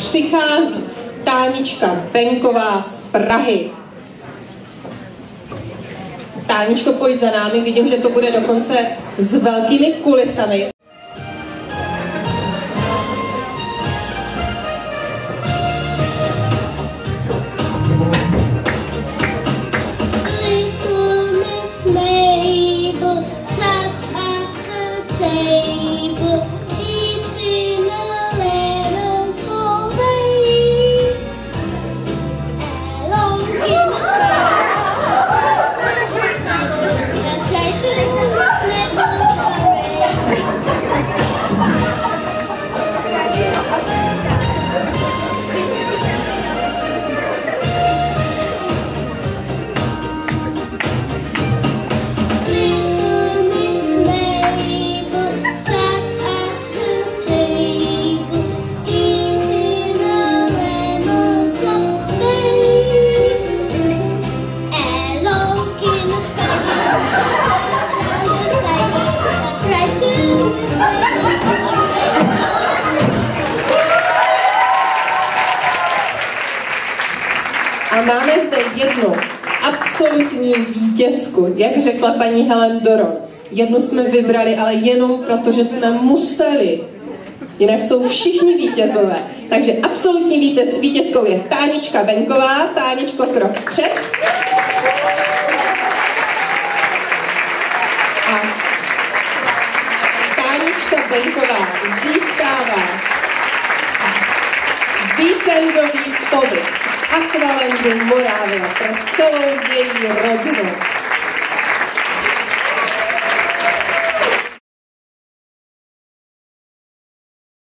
přichází Tánička Benková z Prahy. Táničko, pojď za námi, vidím, že to bude dokonce s velkými kulisami. A máme zde jednu absolutní vítězku, jak řekla paní Helen Doron. Jednu jsme vybrali, ale jenom proto, že jsme museli. Jinak jsou všichni vítězové. Takže absolutní vítězkou je Tánička Benková. Táničko, krok před. A Tánička Benková získává víkendový pobyt Akvalandu Moravia pro celou její rodinu.